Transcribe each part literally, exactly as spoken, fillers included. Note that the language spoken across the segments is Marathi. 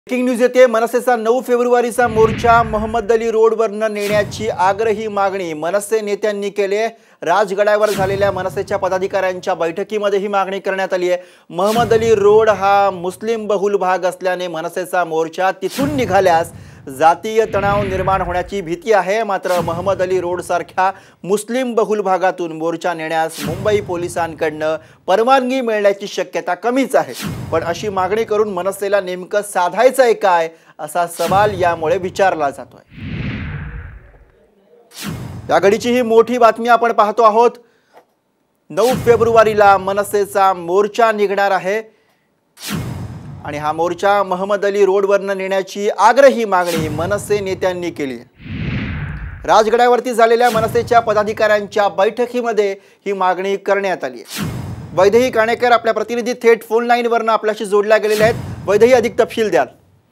ब्रेकिंग न्यूज येते। मनसेचा नऊ फेब्रुवारीचा मोर्चा मोहम्मद अली रोडवरनं नेण्याची आग्रही मागणी मनसे नेत्यांनी केली आहे। राजगडावर झालेल्या मनसेच्या पदाधिकाऱ्यांच्या बैठकीमध्ये ही मागणी करण्यात आली आहे। मोहम्मद अली रोड हा मुस्लिम बहुल भाग असल्याने मनसेचा मोर्चा तिथून निघाल्यास जातीय तणाव निर्माण होण्याची भीती आहे। मात्र मोहम्मद अली रोड सारख्या मुस्लिम बहुल भागातून मोर्चा नेण्यास मुंबई पोलिसांकडून परवानगी मिळण्याची शक्यता कमीच आहे। पण अशी मागणी करून मनसेला नेमकं साधायचं आहे काय असा सवाल यामुळे विचारला जातोय। या घडीची ही मोठी बातमी आपण पाहतो आहोत। नऊ फेब्रुवारीला मनसेचा मोर्चा निघणार आहे आणि हा मोर्चा मोहम्मद अली रोडवरनं नेण्याची आग्रही मागणी मनसे नेत्यांनी केली। राजगडावरती झालेल्या मनसेच्या पदाधिकाऱ्यांच्या बैठकीमध्ये ही मागणी करण्यात आली आहे। वैदेही काणेकर आपल्या प्रतिनिधी थेट फोन लाईनवरनं आपल्याशी जोडल्या गेलेले आहेत। वैदेही, अधिक तपशील द्याल?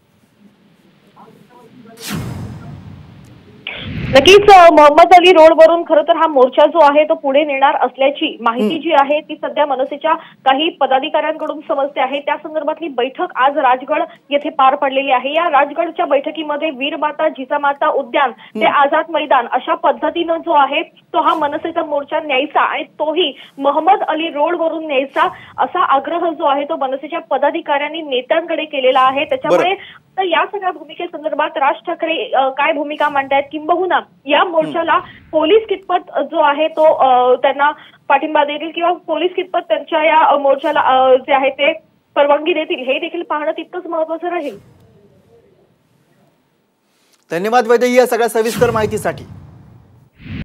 नक्कीच मोहम्मद अली रोड वरून खरं तर हा मोर्चा जो आहे तो पुढे नेणार असल्याची माहिती जी आहे ती सध्या मनसेच्या काही पदाधिकाऱ्यांकडून समजते आहे। त्या संदर्भातली बैठक आज राजगड येथे पार पडलेली आहे। या राजगडच्या बैठकीमध्ये वीरमाता जिजामाता उद्यान ते आझाद मैदान अशा पद्धतीनं जो आहे तो हा मनसेचा मोर्चा न्यायचा आणि तोही मोहम्मद अली रोड वरून न्यायचा असा आग्रह जो आहे तो मनसेच्या पदाधिकाऱ्यांनी नेत्यांकडे केलेला आहे। त्याच्यामुळे तर या सगळ्या भूमिकेसंदर्भात राज ठाकरे काय भूमिका मांडतायत, किंबहुना या मोर्चाला पोलीस कितपत जो आहे तो त्यांना पाठिंबा देतील किंवा पोलीस कितपत त्यांच्या या मोर्चाला जे आहे ते परवानगी देतील हे देखील पाहणं तितकंच महत्त्वाचं राहील। धन्यवाद वैदेही या सगळ्या सविस्तर माहितीसाठी।